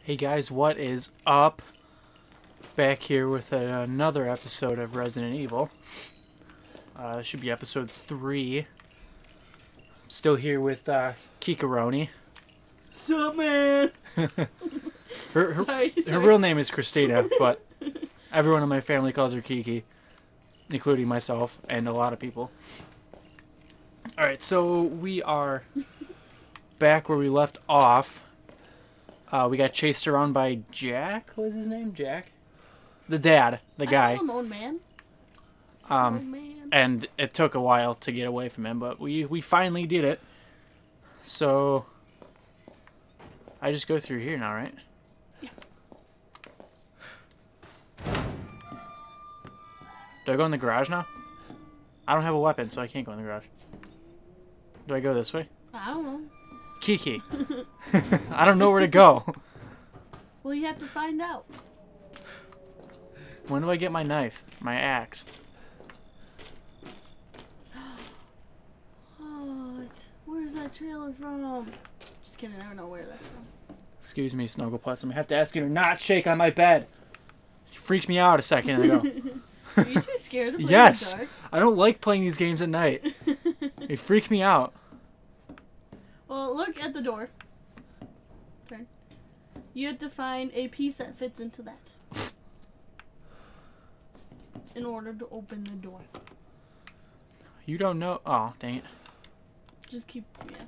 Hey guys, what is up? Back here with another episode of Resident Evil. This should be episode 3. Still here with Kikaroni. Sup, man? Her real name is Christina, but everyone in my family calls her Kiki, including myself and a lot of people. Alright, so we are back where we left off. We got chased around by Jack. What was his name? Jack? The dad. The guy. I call him Old Man. Old Man. And it took a while to get away from him, but we finally did it. So I just go through here now, right? Yeah. Do I go in the garage now? I don't have a weapon, so I can't go in the garage. Do I go this way? I don't know. Kiki. I don't know where to go. Well, you have to find out. When do I get my knife? My axe? What? Where's that trailer from? Just kidding, I don't know where that's from. Excuse me, Snuggleputz. I'm gonna have to ask you to not shake on my bed. You freaked me out a second ago. Are you too scared to play Yes! in the dark? I don't like playing these games at night. They freak me out. Well, look at the door. Turn. You have to find a piece that fits into that. In order to open the door. You don't know. Oh, dang it. Just keep, yeah.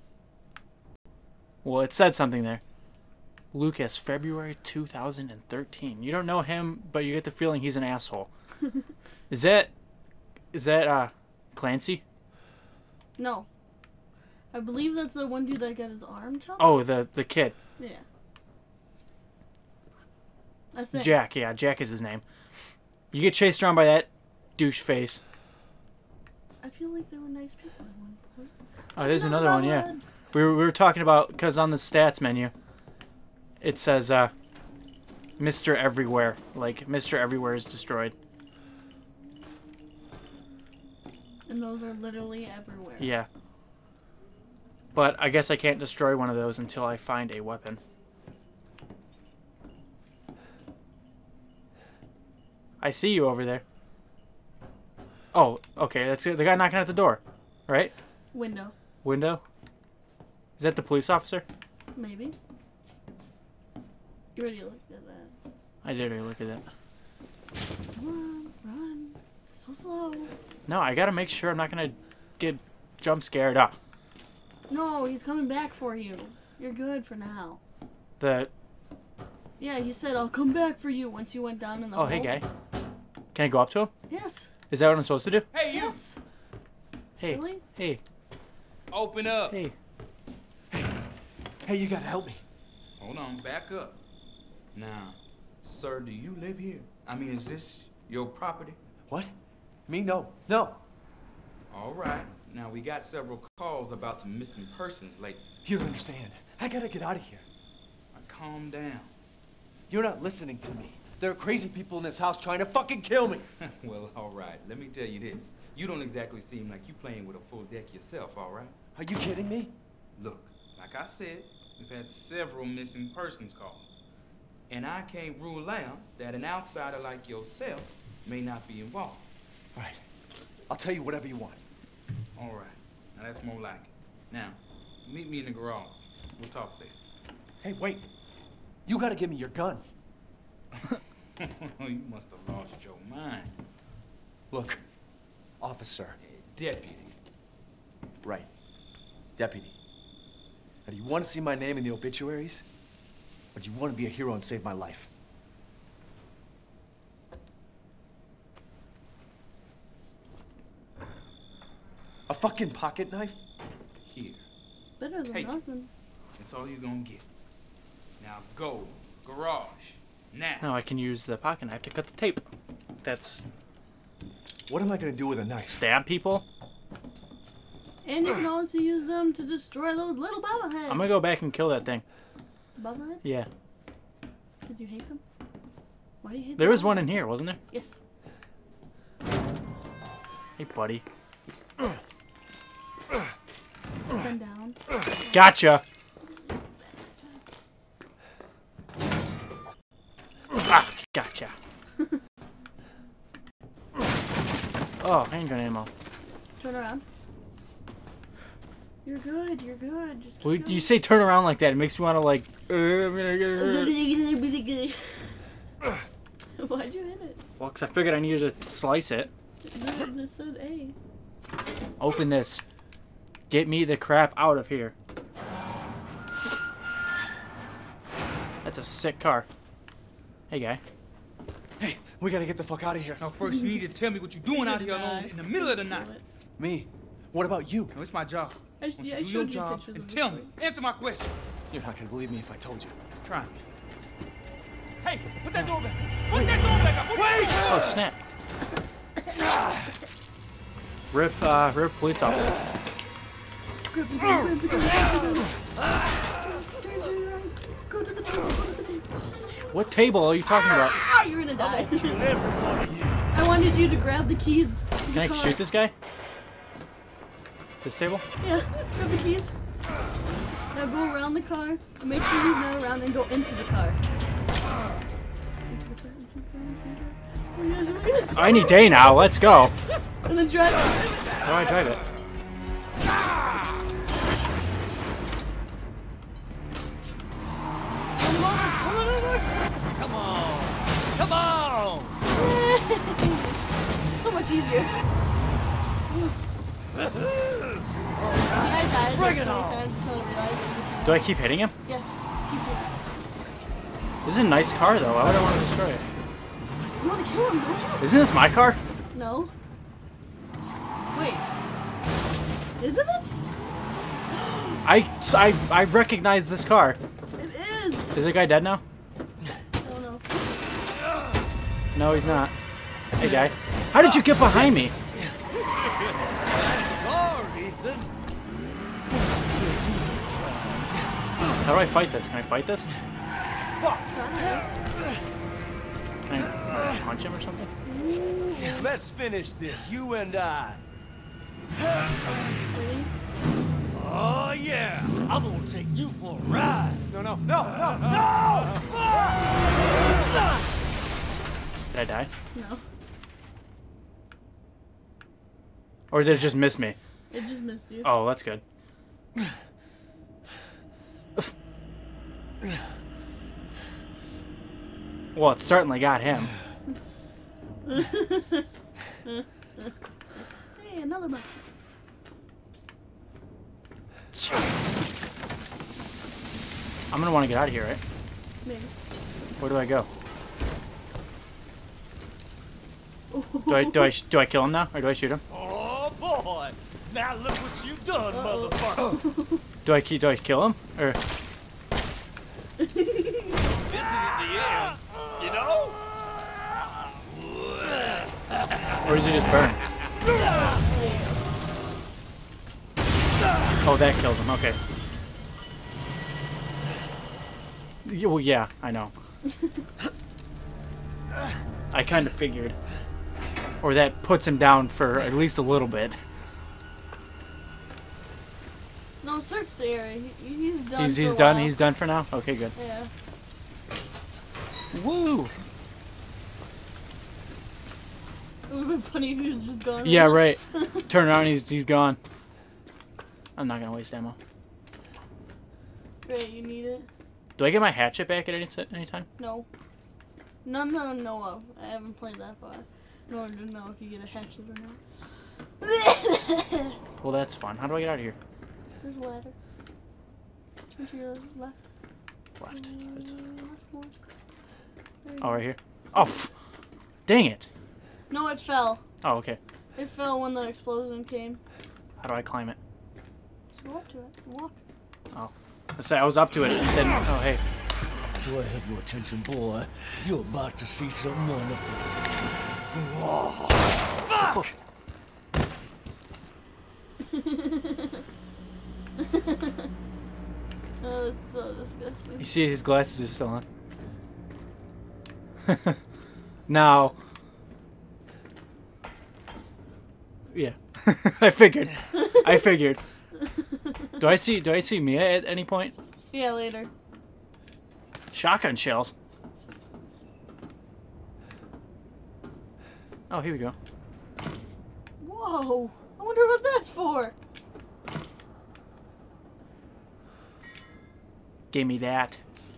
Well, it said something there. Lucas, February 2013. You don't know him, but you get the feeling he's an asshole. Is that Clancy? No. I believe that's the one dude that got his arm chopped. Oh, the kid. Yeah. I think. Jack, yeah, Jack is his name. You get chased around by that douche face. I feel like they were nice people at one point. Oh, there's another one, yeah. We were talking about, because on the stats menu, it says, Mr. Everywhere. Like, Mr. Everywhere is destroyed. And those are literally everywhere. Yeah. But I guess I can't destroy one of those until I find a weapon. I see you over there. Oh, okay. That's the guy knocking at the door, right? Window. Window? Is that the police officer? Maybe. You already looked at that. I did already look at that. Come on, run. So slow. No, I gotta make sure I'm not gonna get jump scared. Ah. No, he's coming back for you. You're good for now. Yeah, he said, I'll come back for you once you went down in the hole. Oh, hey, guy. Can I go up to him? Yes. Is that what I'm supposed to do? Hey, you! Yes. Hey. Silly? Hey. Open up. Hey. Hey, you gotta help me. Hold on, back up. Now, sir, do you live here? I mean, is this your property? What? Me? No. No. All right. Now, we got several calls about some missing persons lately. You don't understand. I gotta get out of here. Now, calm down. You're not listening to me. There are crazy people in this house trying to fucking kill me. Well, all right. Let me tell you this. You don't exactly seem like you playing with a full deck yourself, all right? Are you kidding me? Look, like I said, we've had several missing persons calls. And I can't rule out that an outsider like yourself may not be involved. Right. I'll tell you whatever you want. All right. Now, that's more like it. Now, meet me in the garage. We'll talk there. Hey, wait. You gotta give me your gun. You must have lost your mind. Look, officer. Deputy. Right. Deputy. Now, do you want to see my name in the obituaries? Or do you want to be a hero and save my life? A fucking pocket knife? Here. Better than Take it. nothing. That's all you're gonna get. Now go. Garage. Now. Now I can use the pocket knife to cut the tape. That's What am I gonna do with a knife? stab people? And you can also use them to destroy those little bobbleheads. I'm gonna go back and kill that thing. Bobbleheads? Yeah. Did you hate them? Why do you hate them? There was one in here, wasn't there? Yes. Hey, buddy. Bend down. Gotcha! Ah, gotcha. Oh, handgun ammo. Turn around. You're good. You're good. Just keep Well, going. you say turn around like that. It makes me want to like. I'm gonna get hurt. Why'd you hit it? Well, because I figured I needed to slice it. It said A. Open this. Get me the crap out of here. That's a sick car. Hey, guy. Hey, we gotta get the fuck out of here. Now, first, you need to tell me what you're doing out here alone in the middle of the night. Me? What about you? No, it's my job. I Want you showed to do your you job pictures and of tell the me. Answer my questions. You're not gonna believe me if I told you. Try me. Hey, put that door back. Put that door back up. Wait! Oh, snap. Rip police officer. Go to the table. Go to the table. What table are you talking about? Ah, you're gonna die. I wanted you to grab the keys. Can I shoot this guy? This table? Yeah, grab the keys. Now go around the car. Make sure he's not around and go into the car. Any day now. Let's go. And then drive it. How do I drive it? Come on! Come on! So much easier. I died Bring it 20 on. times until I realized it. Do I keep hitting him? Yes, just keep doing it. This is a nice car, though. Why would I want to destroy it? You want to kill him, don't you? Isn't this my car? No. Wait. Isn't it? I recognize this car. It is. Is the guy dead now? Oh no. No, he's not. Hey, guy. How did you get behind me? Car, Ethan! How do I fight this? Can I fight this? Try. Can I punch him or something? Let's finish this, you and I. Ready? Oh, yeah! I'm gonna take you for a ride! No, no, no, no, no! Did I die? No. Or did it just miss me? It just missed you. Oh, that's good. Well, it certainly got him. Hey, another one. I'm gonna want to get out of here, right? Maybe. Where do I go? Do I kill him now, or do I shoot him? Oh, boy! Now look what you've done, motherfucker! Do I kill him, or This isn't the end, you know? or does he just burn? Oh, that kills him. Okay. Well, yeah, I know. I kind of figured. Or that puts him down for at least a little bit. No, search the area. He's done. He's for a done. while. He's done for now. Okay, good. Yeah. Woo! It would have been funny if he was just gone. Yeah, right. Turn around. He's gone. I'm not gonna waste ammo. Great, you need it. Do I get my hatchet back at any time? No. None that I know of. I haven't played that far in order to know if you get a hatchet or not. Well, that's fun. How do I get out of here? There's a ladder. Turn to your left. Left. It's- Left more. There you Oh, go. right here. Oh, dang it. No, it fell. Oh, okay. It fell when the explosion came. How do I climb it? Just go up to it and walk. Oh. Let's say I was up to it. Then, oh, hey. Do I have your attention, boy? You're about to see something wonderful. Oh, fuck! Oh, that's so disgusting. You see his glasses are still on. Now. Yeah. I figured. I figured. Do I see Mia at any point? Yeah, later. Shotgun shells. Oh, here we go. Whoa! I wonder what that's for. Give me that.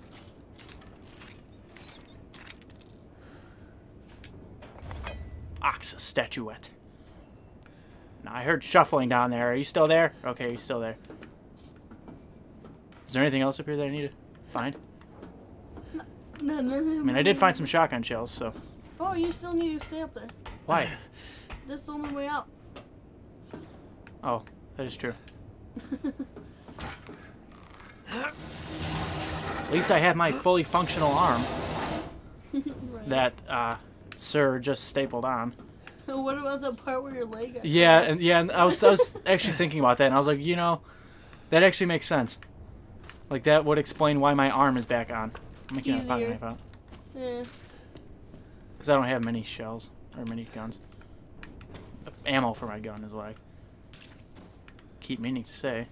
Ox statuette. Now, I heard shuffling down there. Are you still there? Okay, you're still there. Is there anything else up here that I need to find? No. I mean, I did find some shotgun shells, so... Oh, you still need to stay up there. Why? That's the only way out. Oh, that is true. At least I have my fully functional arm Right. that, Sir just stapled on. What about the part where your leg got Yeah, and I was actually thinking about that, and I was like, you know, that actually makes sense. Like, that would explain why my arm is back on. I'm making a pocket knife out. Yeah. Because I don't have many shells, or many guns. Ammo for my gun is what I keep meaning to say.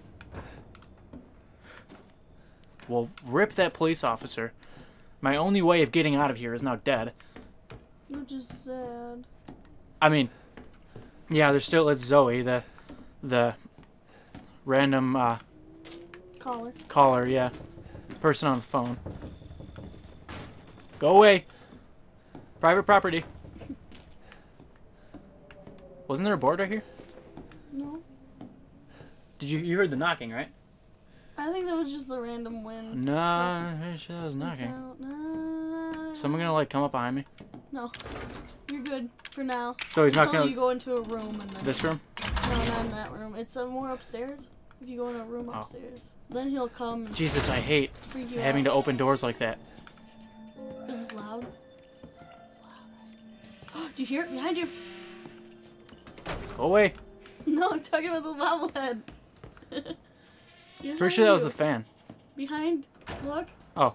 Well, rip that police officer. My only way of getting out of here is now dead. Which is sad. I mean, yeah, there's still, it's Zoe, the random, caller, yeah. Person on the phone. Go away. Private property. Wasn't there a board right here? No. Did you heard the knocking, right? I think that was just the random wind. Nah, I'm pretty sure that was knocking. Nah. Someone gonna, like, come up behind me? No. You're good for now. So he's not Until gonna... you go into a room and then... This room? No, not in that room. It's more upstairs. If you go in a room upstairs. Then he'll come and Jesus, I hate freak you having out. to open doors like that. Because it's loud. It's loud, right? Do you hear it behind you? Go away. No, I'm talking about the bobblehead. Pretty sure that was the fan. Behind. Look. Oh.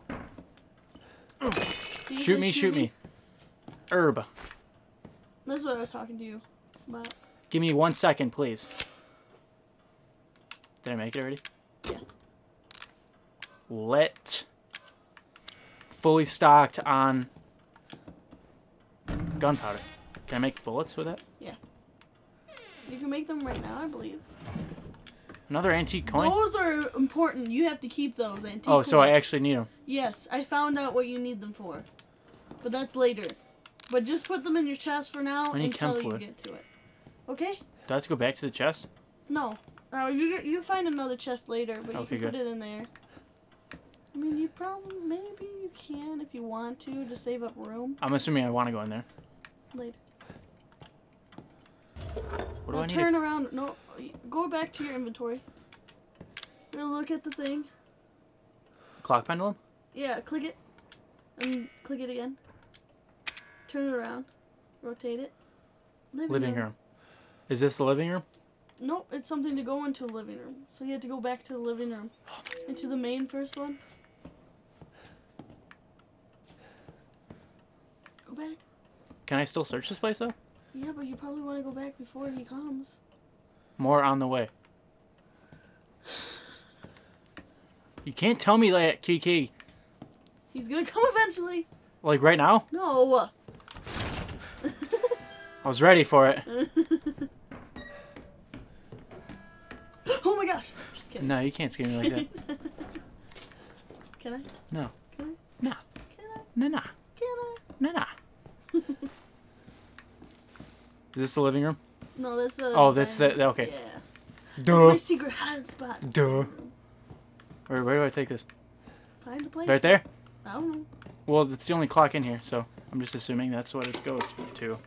See, Shoot me, shoot me. Herb. That's what I was talking to you about. Give me 1 second, please. Did I make it already? Yeah. Lit. Fully stocked on gunpowder. Can I make bullets with that? Yeah. You can make them right now, I believe. Another antique coin? Those are important. You have to keep those antique Oh, so I coins. actually need them. Yes, I found out what you need them for. But that's later. But just put them in your chest for now I need until chem you fluid. get to it. Okay? Do I have to go back to the chest? No. You find another chest later, but you Okay, can put good. it in there. I mean, you probably, maybe you can if you want to save up room I'm assuming I want to go in there. later. What do Now I need? turn around. No, go back to your inventory. Now look at the thing. Clock pendulum? Yeah, click it. And click it again. Turn it around. Rotate it. Living room. Is this the living room? Nope, it's something to go into the living room. So you have to go back to the living room. Into the main first one. Go back. Can I still search this place, though? Yeah, but you probably want to go back before he comes. More on the way. You can't tell me that, Kiki. He's gonna come eventually. Like, right now? No. I was ready for it. Oh my gosh. Just kidding. No, you can't scare me like that. Can I? No. Can I? Nah. Can I? Nah, nah. Can I? Nah, nah. Is this the living room? No, that's the... Oh, that's the... Okay. Yeah. Duh. That's my secret hiding spot. Duh. Where do I take this? Find a place. Right there? I don't know. Well, it's the only clock in here, so I'm just assuming that's what it goes to.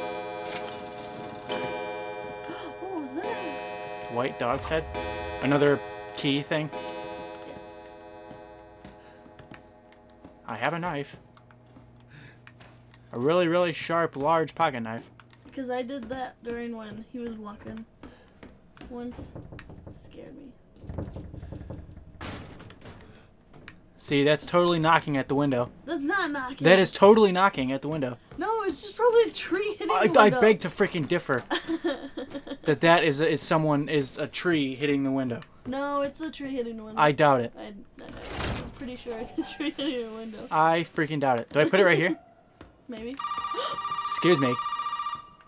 What was that? White dog's head? Another key thing? Yeah. I have a knife. A really, really sharp, large pocket knife. Because I did that during when he was walking. Once. Scared me. See, that's totally knocking at the window. That's not knocking. That is totally knocking at the window. No, it's just probably a tree hitting the I window. beg to freaking differ. that is a tree hitting the window. No, it's a tree hitting the window. I doubt it. I'm pretty sure it's a tree hitting the window. I freaking doubt it. Do I put it right here? Maybe. Excuse me.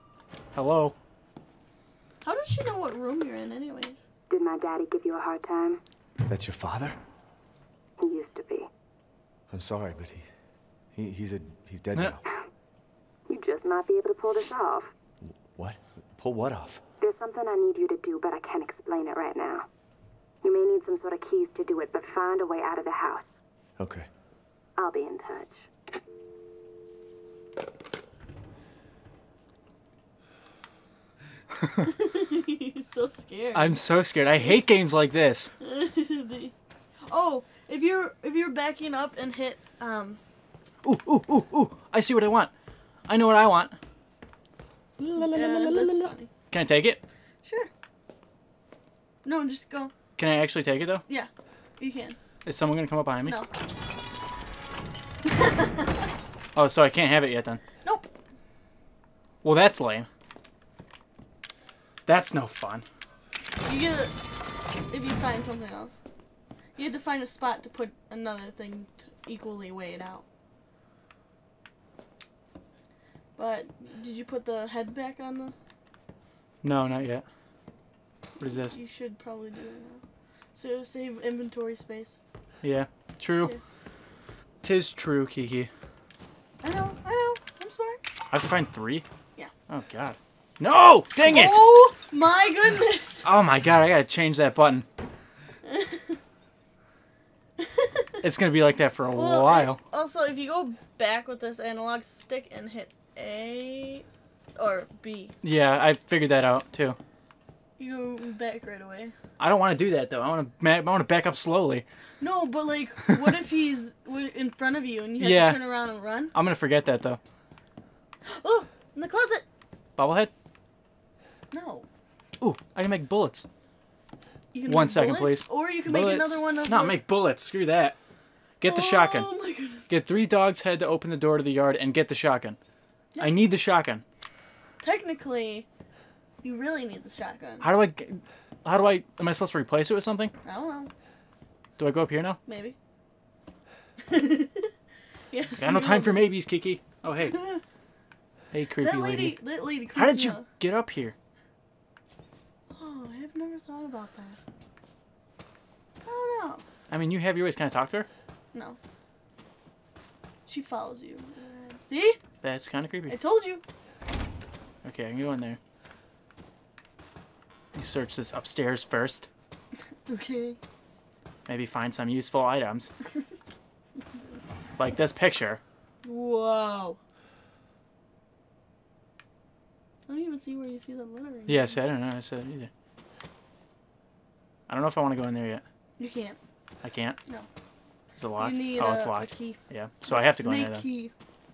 Hello? How does she know what room you're in, anyways? Did my daddy give you a hard time? That's your father? He used to be. I'm sorry, but he's dead Yeah. now. You just might be able to pull this off. What? Pull what off? There's something I need you to do, but I can't explain it right now. You may need some sort of keys to do it, but find a way out of the house. Okay. I'll be in touch. He's so scared. I'm so scared. I hate games like this. Oh, if you're backing up and hit Ooh, ooh, ooh, ooh. I see what I want. I know what I want. that's funny. Can I take it? Sure. No, just go. Can I actually take it, though? Yeah, you can. Is someone going to come up behind me? No. Oh, so I can't have it yet, then. Nope. Well, that's lame. That's no fun. You get it if you find something else. You have to find a spot to put another thing to equally weigh it out. But did you put the head back on the? No, not yet. What is this? You should probably do it now. So save inventory space. Yeah, true. Yeah. Tis true, Kiki. I know. I'm sorry. I have to find 3? Yeah. Oh, God. No! Dang it! Oh my goodness! Oh, my God. I got to change that button. It's going to be like that for a while. Also, if you go back with this analog stick and hit A or B, Yeah, I figured that out, too. you go back right away. I don't want to do that, though. I want to back up slowly. No, but like, what if he's in front of you and you have Yeah. to turn around and run? I'm going to forget that, though. Oh, in the closet! Bobblehead? No. Ooh, I can make bullets. You can One make second, bullets, please. Or you can Bullets. make another one of No, the... make bullets. Screw that. Get the shotgun. Oh my goodness. Get 3 dogs' head to open the door to the yard and get the shotgun. I Yes. need the shotgun. Technically, you really need the shotgun. How do I, am I supposed to replace it with something? I don't know. Do I go up here now? Maybe. Yes. Got no you time will. for maybes, Kiki. Oh, hey. Hey, creepy That lady. lady How did creeped me you out. get up here? Oh, I have never thought about that. I don't know. I mean, you have your ways. Can I talk to her? No. She follows you. See? That's kind of I creepy. told you. Okay, I can go in there. You search this upstairs first. Okay. Maybe find some useful items. Like this picture. Whoa. I don't even see where you see the lettering. Yeah, see, I don't know. I said either. I don't know if I want to go in there yet. You can't. I can't? No. Is it locked? You need Oh, it's a locked. key. Yeah, so I have to go in Snake there then. key.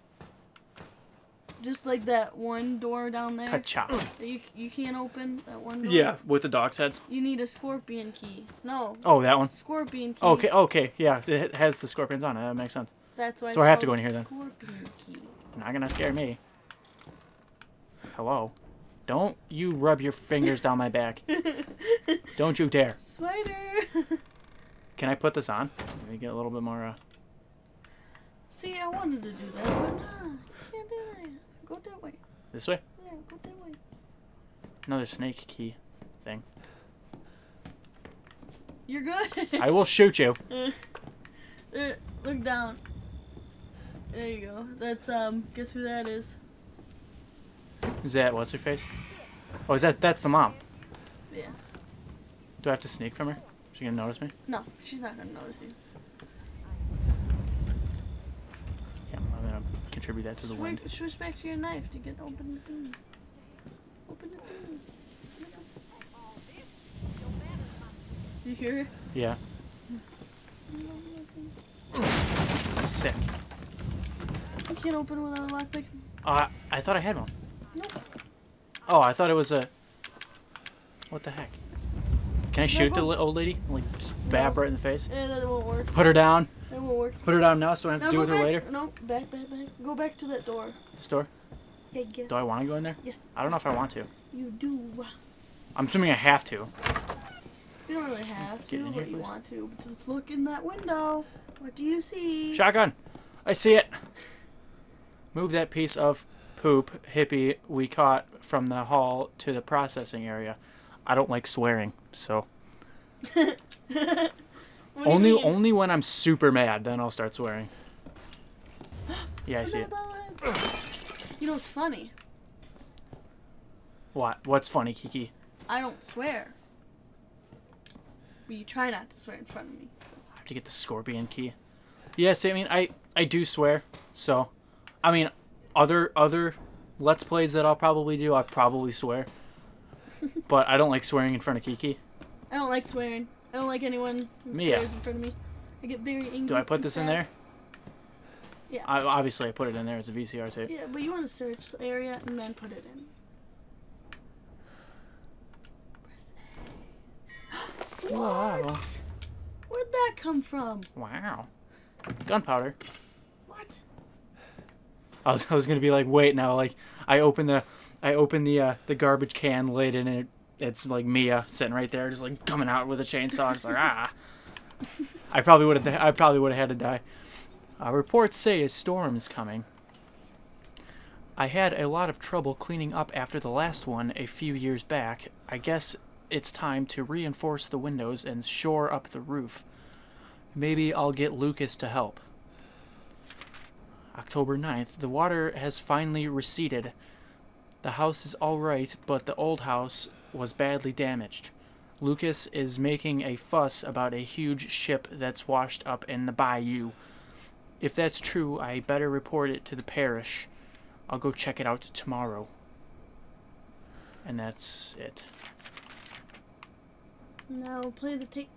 Just like that one door down there. Ka-chow. That you can't open that one door. Yeah, with the dog's heads. You need a scorpion key. No. Oh, that one. Scorpion key. Okay, yeah, it has the scorpions on it. That makes sense. That's why. So it's I have to called go in here then. Scorpion key. Not gonna scare me. Hello. Don't you rub your fingers down my back. Don't you dare. Spider. Can I put this on? Let me get a little bit more, See, I wanted to do that, but nah, can't do that. Go that way. this way? Yeah, go that way. Another snake key thing. You're good. I will shoot you. Look down. There you go. That's guess who that is? Is that, what's her face? Oh, that's the mom. Yeah. Do I have to sneak from her? Is she gonna notice me? No, she's not gonna notice you. Yeah, I'm gonna contribute that to the wind. Switch back to your knife to get open the thing. Open the thing. You hear her? Yeah. Sick. You can't open without a lockpick. I thought I had one. Nope. Oh, I thought it was a... What the heck? Can I shoot the go- old lady? Like, just bab No. right in the face? Yeah, that won't work. Put her down. That won't work. Put her down now so I don't have to Now deal go with her back. later? No, back. Go back to that door. The store? Yeah, yeah. Do I want to go in there? Yes, I don't know if I want to. you do. I'm assuming I have to. You don't really have Get to, in here, but you please. want to. But just look in that window. What do you see? Shotgun! I see it! Move that piece of poop hippie we caught from the hall to the processing area. I don't like swearing, so only when I'm super mad, then I'll start swearing. Yeah, I see it. You know what's funny? What? What's funny, Kiki? I don't swear. But you try not to swear in front of me. I have to get the scorpion key. Yeah, see, I mean, I do swear, so, I mean, other Let's Plays that I'll probably do, I probably swear. But I don't like swearing in front of Kiki. I don't like swearing. I don't like anyone who swears in front of me. I get very angry. Do I put this in there? Yeah. Obviously, I put it in there as a VCR tape. Yeah, but you want to search the area and then put it in. Press A. What? Wow. Where'd that come from? Wow. Gunpowder. What? I was gonna be like, wait, now, like, I open the garbage can lid and it's like Mia sitting right there, just like coming out with a chainsaw, just like ah. I probably would have had to die. Reports say a storm is coming. I had a lot of trouble cleaning up after the last one a few years back. I guess it's time to reinforce the windows and shore up the roof. Maybe I'll get Lucas to help. October 9th. The water has finally receded. The house is alright, but the old house was badly damaged. Lucas is making a fuss about a huge ship that's washed up in the bayou. If that's true, I better report it to the parish. I'll go check it out tomorrow. And that's it. Now play the tape.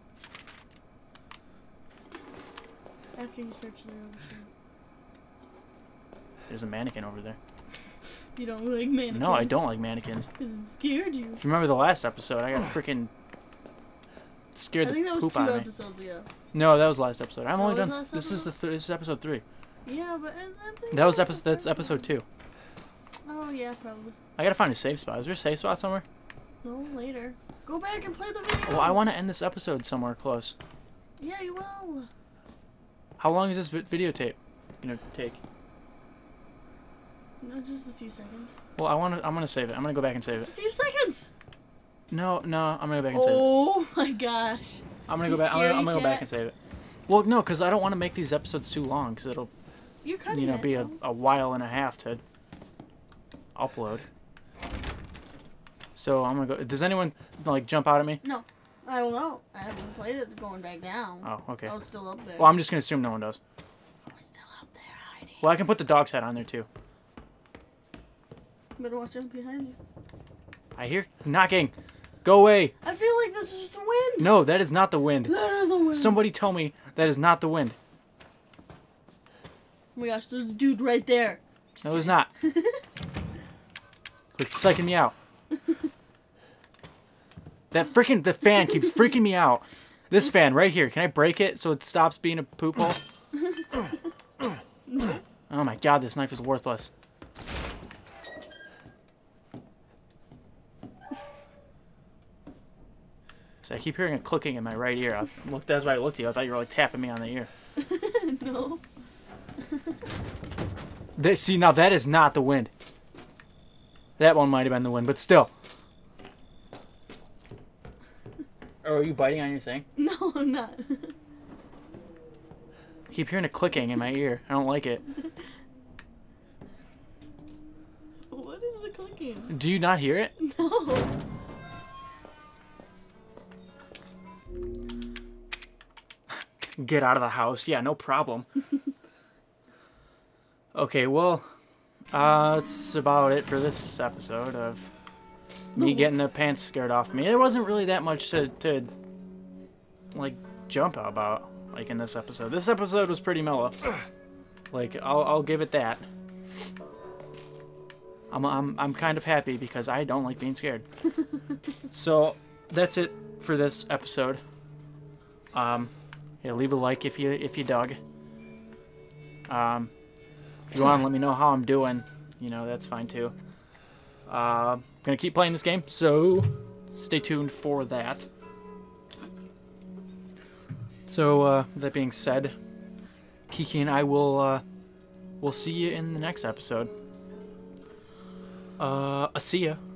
After you search the room. There's a mannequin over there. You don't like mannequins? No, I don't like mannequins. Because it scared you. If you remember the last episode, I got freaking scared the poop out of me. I think that was 2 episodes ago. No, that was last episode. I'm only was done. last This is episode? this is episode 3. Yeah, but I think That was episode. That's episode 2. Oh yeah, probably. I gotta find a safe spot. Is there a safe spot somewhere? No, later. Go back and play the video. Well, I want to end this episode somewhere close. Yeah, you will. How long is this videotape gonna take? No, just a few seconds. Well, I'm gonna save it. I'm gonna go back and save Just it. a few seconds. No, I'm gonna go back and save it. Oh my gosh. I'm gonna go back. I'm gonna go back and save it. Well, no, because I don't want to make these episodes too long, because it'll, You're cutting it, be a while and a half to upload. So I'm gonna go. Does anyone like jump out at me? No, I don't know. I haven't played it going back down. Oh, okay. I was still up there. Well, I'm just gonna assume no one does. I was still up there hiding. Well, I can put the dog's head on there too. Better watch out behind you. I hear knocking. Go away. I feel like this is the wind. No, that is not the wind. That is the wind. Somebody tell me that is not the wind. Oh my gosh, there's a dude right there. Just No, it's kidding. not. Quit psyching me out. The fan keeps freaking me out. This fan right here. Can I break it so it stops being a poop hole? Oh my god, this knife is worthless. So I keep hearing a clicking in my right ear. That's why I looked at you. I thought you were like tapping me on the ear. No. See, now that is not the wind. That one might have been the wind, but still. Oh, are you biting on your thing? No, I'm not. I keep hearing a clicking in my ear. I don't like it. What is the clicking? Do you not hear it? No. Get out of the house. Yeah, no problem. Okay, well, that's about it for this episode of me getting the pants scared off me. There wasn't really that much to like, jump about, like, in this episode. This episode was pretty mellow. Like, I'll give it that. I'm kind of happy because I don't like being scared. So, that's it for this episode. Yeah, leave a like if you dug. If you want to let me know how I'm doing, you know, that's fine too. Gonna keep playing this game, so stay tuned for that. So, with that being said, Kiki and I will we'll see you in the next episode. I see ya.